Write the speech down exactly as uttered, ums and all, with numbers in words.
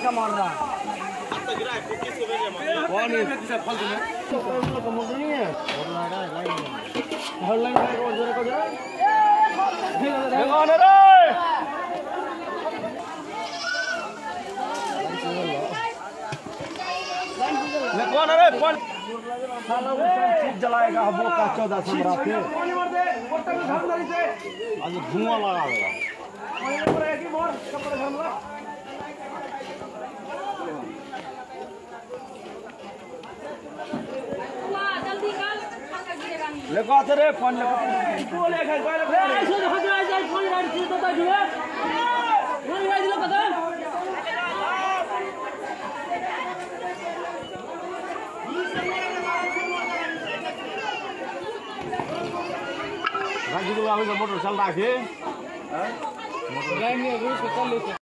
का मार रहा है कौन है फालतू में तो मुझे नहीं है और लगा है लाइन हर लाइन का को जरा को जरा कौन है रे ले कौन है रे कौन साला वो चीज जलाएगा वो का चौदह समरा पे आज धुआं लगाएगा लेको आते रे फोन लेको तू ले खाई कोई ले ऐसे देखो जा जा फोन गाड़ी से तो जुए फोन गाड़ी ले पता राजू को आवे मोटर चल रहा है हां मोटर लाइन में रोज चल ले